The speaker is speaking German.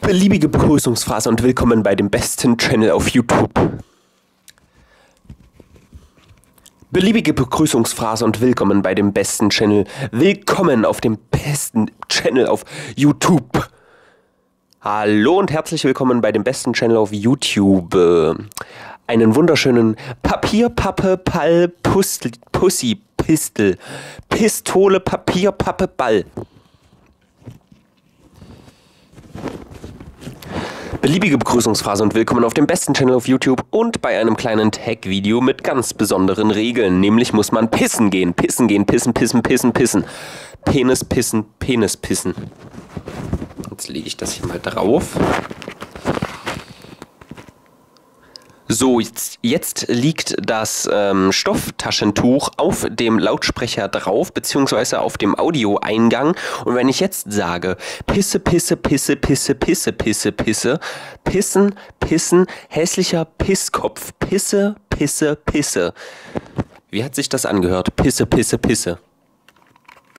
Beliebige Begrüßungsphrase und willkommen bei dem besten Channel auf YouTube. Beliebige Begrüßungsphrase und willkommen bei dem besten Channel. Willkommen auf dem besten Channel auf YouTube. Hallo und herzlich willkommen bei dem besten Channel auf YouTube. Einen wunderschönen Papier, Pappe, Pall, Pussy, Pistel, Pistole, Papier, Pappe, Ball. Beliebige Begrüßungsphrase und willkommen auf dem besten Channel auf YouTube und bei einem kleinen Tag-Video mit ganz besonderen Regeln. Nämlich muss man pissen gehen. Pissen gehen, pissen, pissen, pissen, pissen. Penis, pissen, Penis, pissen. Jetzt lege ich das hier mal drauf. So, jetzt liegt das Stofftaschentuch auf dem Lautsprecher drauf, beziehungsweise auf dem Audioeingang. Und wenn ich jetzt sage, Pisse, Pisse, Pisse, Pisse, Pisse, Pisse, Pisse, Pissen, Pissen, hässlicher Pisskopf, Pisse, Pisse, Pisse. Wie hat sich das angehört? Pisse, Pisse, Pisse.